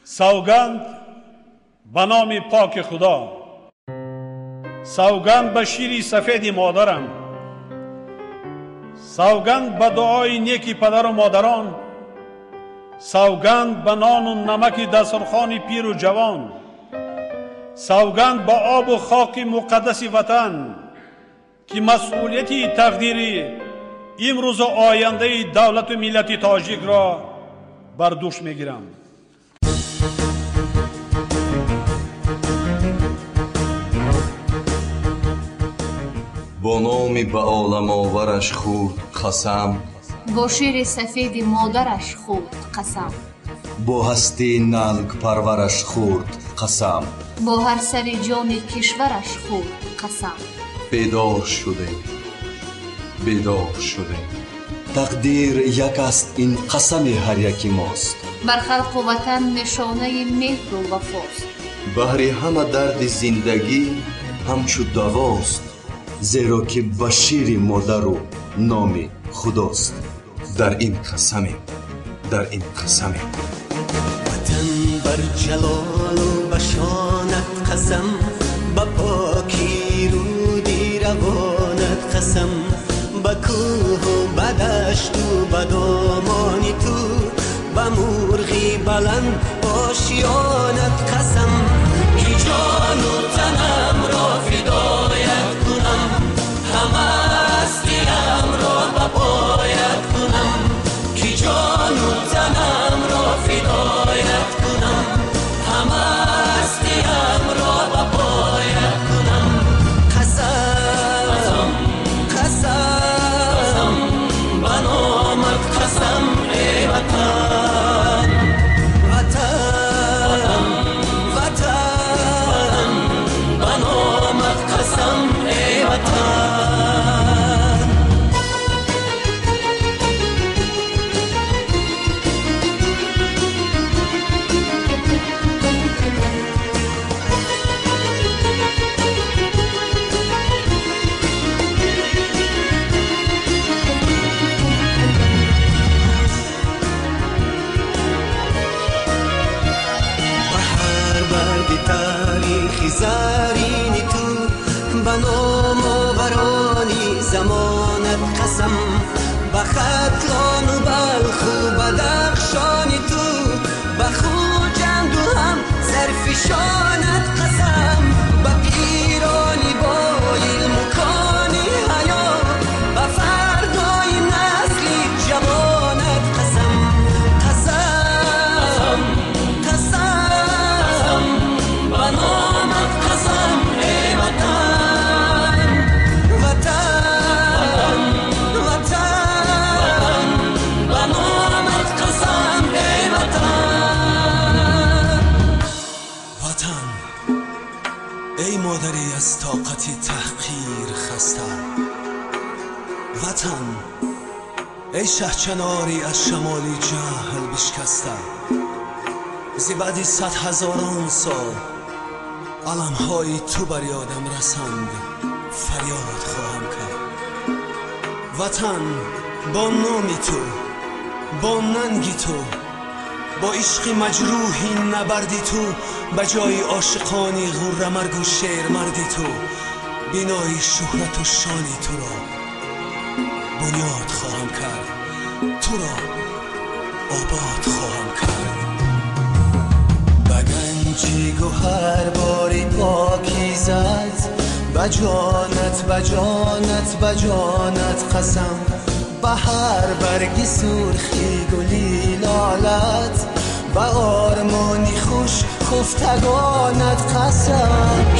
سوگند به نام پاک خدا، سوگند به شیر سفید مادرم، سوگند به دعای نیکی پدر و مادران، سوگند به نان و نمک دسترخوان پیر و جوان، سوگند به آب و خاک مقدس وطن که مسئولیتی تقدیری امروز و آینده دولت و ملت تاجیک را بر دوش میگیرم. با نامی به عالم آورش خورد قسم، با شیر سفید مادرش خورد قسم، با هستی ننگ پرورش خورد قسم، با هر سر جان کشورش خورد قسم. بیدار شده، بیدار شده، تقدیر یک است، این قسم هر یکی ماست. بر خلق و وطن نشانه مهر و وفاست. بهر همه درد زندگی همچو دواست، زیرا که به شیر مادر و نام خداست. در این قسمی، در این قسمی. وطن بر جلال و بشانت قسم، به پاکی رودی روانت قسم، به کوه و به دشت و به دامانی تو، به مرغی بلند آشیانت قسم، که جان و تنم را فدایت کنم، همه هستیم را به پایت کنم، که جان و تنم را فدایت کنم، همه هستیم را به پایت کنم. قسم قسم به نامت قسم ای وطن، وطن وطن به نامت قسم ای وطن. تاریخی زرینی تو، به نام آورانی زمانت قسم، به ختلان و بلخ و بدخشانی تو، به خوجند و هم زرفشانت قسم، به پیرانی با علم و کانی حیا، به فردای نسلی جوانت قسم. قسم قسم به نامت قسم ای وطن، وطن وطن به نامت قسم ای وطن. وطن ای مادری از طاقت تحقیر خسته، وطن ای شهچناری از شمالی جهل بشکسته، زی بعد 100,000 سال علمهای تو بر یادم رسند، فریاد خواهم کرد. وطن با نامی تو، با ننگی تو، با عشق مجروحی نبردی تو، به جای عاشقانی غره مرگ و شیر مردی تو، بینای شهرت و شانی تو را بنیاد خواهم کرد، تو را آباد خواهم کرد. بگنجی گوهر باری پاکیزت، بجانت بجانت بجانت قسم، به هر برگی سرخی گلی لالت، به آرمانی خوش خفتگانت قسم.